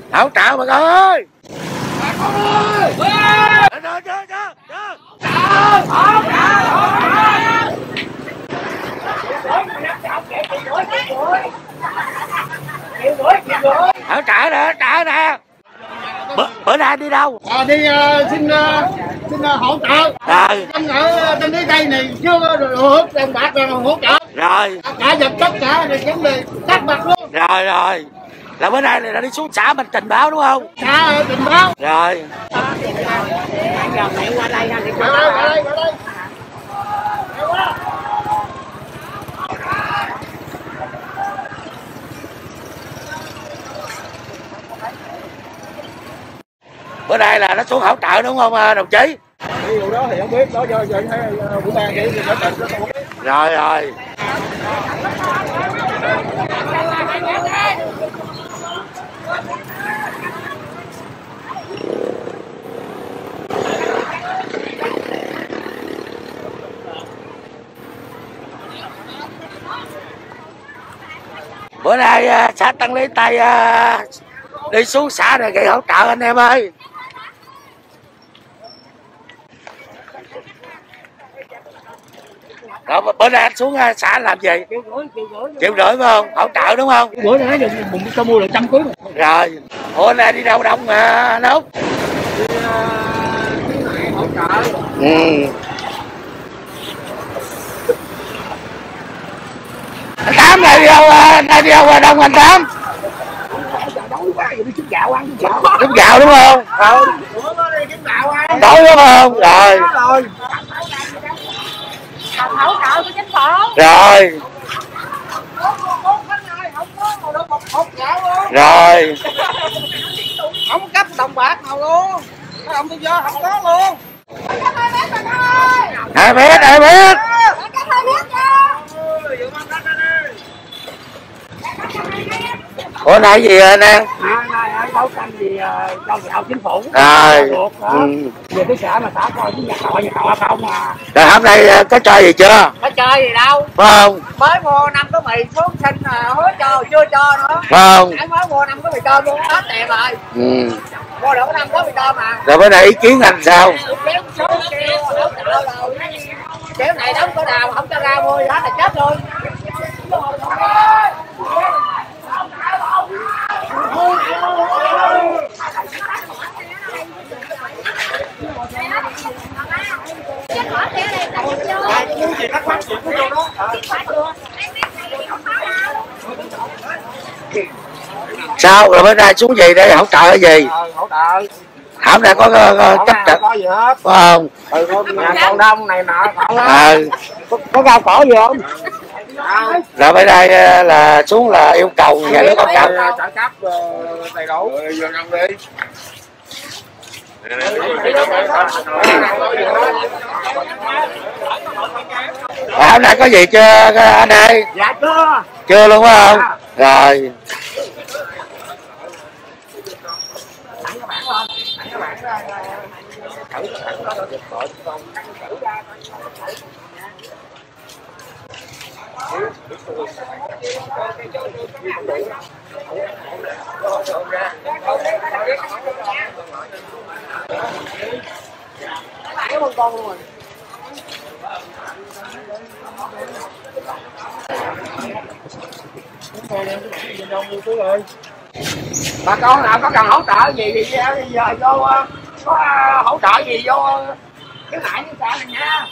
Hỗ trợ bà con ơi. Bà con ơi. Hỗ trợ nè. Bữa nay đi đâu? Đi xin hỗ trợ. Rồi. Dân ở trên dưới đây này chưa hỗ tiền bạc rồi hỗ trợ. Rồi. Cả vật tất cả thì vấn đề cắt mặt luôn. Rồi. Là bữa nay là đi xuống xã mình trình báo đúng không? Xã trình báo. Rồi. Qua đây ha. Qua đây. Bữa nay là nó xuống hỗ trợ đúng không đồng chí? Điều đó thì không biết, đó do buổi ban vậy thì nó trình nó không biết. Rồi. Bữa nay xã Tân Lý Tây đi xuống xã này gây hỗ trợ anh em ơi. Rồi bữa nay anh xuống xã làm gì? Triệu rưỡi phải không? Hỗ trợ đúng không? Bữa nay mình cho mua được 100 kg. Rồi. Ủa nay đi đâu đông anh Út? Đi hỗ trợ. Anh Tám này đi đâu đông anh Tám? Đói quá rồi đi kiếm gạo ăn. Kiếm gạo đúng không? Kiếm gạo ăn. Đói đúng không? Rồi. Hỗ trợ của chính phủ. Rồi. Rồi. Không cấp đồng bạc nào luôn. Cái ông tôi vô không có luôn. 2 mét. Ủa này gì anh em? Nay đấu tranh gì cho gạo chính phủ. Rồi. Về cái xã mà xã coi cái nhà trọ không à. Rồi hôm nay có chơi gì chưa? Có chơi gì đâu. Phải không? Mới mua 5 cái mì xuống xin hứa cho chưa cho nữa. Phải không? Nãy mới mua 5 cái mì tôm luôn hết tiền rồi. Mua được 5 cái mì tôm mà. Rồi bữa nay ý kiến anh sao? Kéo số kêu hỗ trợ rồi. Kéo này đóng cửa nào không cho ra mua gì hết là chết luôn. Sao rồi bữa nay xuống gì đây hỗ trợ cái gì? Hỗ trợ. Hôm nay có cách trận có gì hết. phải không? Nhà con đông này nọ Có rau cỏ gì không? Rồi bữa nay là xuống là yêu cầu nhà nước hỗ trợ. Trợ cấp đầy đủ. Vô năm đi. Hôm nay có gì chưa anh ơi? Dạ chưa. Chưa luôn phải không? Rồi. Bà con nào có cần hỗ trợ gì thì giờ vô có hỗ trợ gì vô cái ngại như xã này nha.